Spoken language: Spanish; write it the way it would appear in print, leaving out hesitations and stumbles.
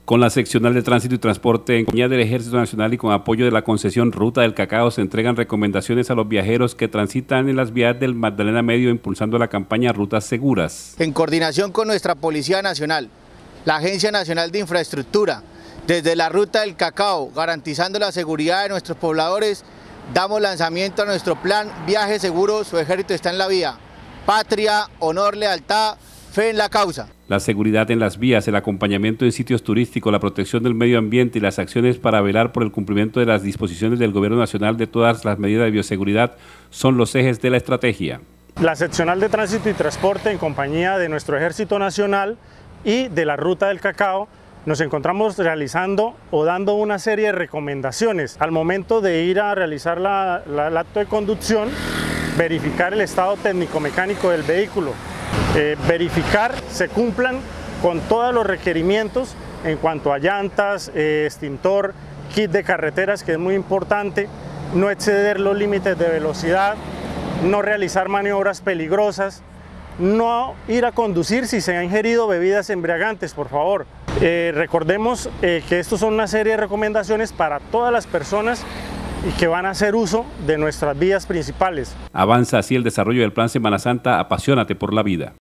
Con la seccional de Tránsito y Transporte en compañía del Ejército Nacional y con apoyo de la concesión Ruta del Cacao se entregan recomendaciones a los viajeros que transitan en las vías del Magdalena Medio impulsando la campaña Rutas Seguras. En coordinación con nuestra Policía Nacional, la Agencia Nacional de Infraestructura, desde la Ruta del Cacao, garantizando la seguridad de nuestros pobladores, damos lanzamiento a nuestro plan Viaje Seguro, su ejército está en la vía. Patria, honor, lealtad, fe en la causa. La seguridad en las vías, el acompañamiento en sitios turísticos, la protección del medio ambiente y las acciones para velar por el cumplimiento de las disposiciones del Gobierno Nacional de todas las medidas de bioseguridad son los ejes de la estrategia. La seccional de Tránsito y Transporte en compañía de nuestro Ejército Nacional y de la Ruta del Cacao nos encontramos realizando o dando una serie de recomendaciones al momento de ir a realizar el acto de conducción, verificar el estado técnico-mecánico del vehículo, verificar se cumplan con todos los requerimientos en cuanto a llantas, extintor, kit de carreteras, que es muy importante, no exceder los límites de velocidad, no realizar maniobras peligrosas, no ir a conducir si se han ingerido bebidas embriagantes, por favor. Recordemos que estos son una serie de recomendaciones para todas las personas y que van a hacer uso de nuestras vías principales. Avanza así el desarrollo del Plan Semana Santa, apasionate por la vida.